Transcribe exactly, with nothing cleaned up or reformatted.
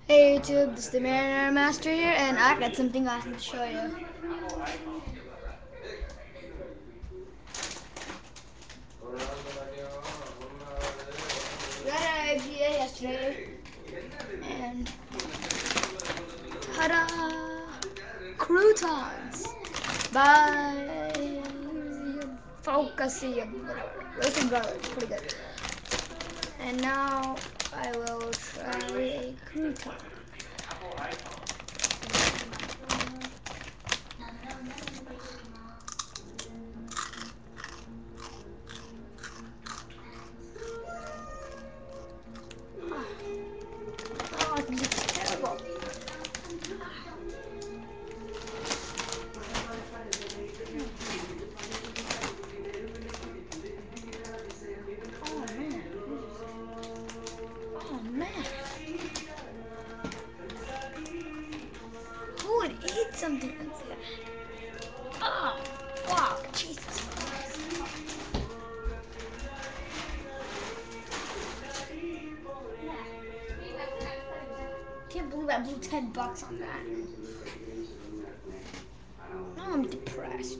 Hey YouTube, this is the Mariner Master here, and I got something awesome to show you. We had our I G A yesterday, and ta-da! Croutons by Focusing, roasted garlic, pretty good. And now I will try a crouton. Oh, this is terrible. Oh man. Oh man. Who would eat something like that? Oh, wow, Jesus Christ. Can't believe I blew ten bucks on that. Now I'm depressed.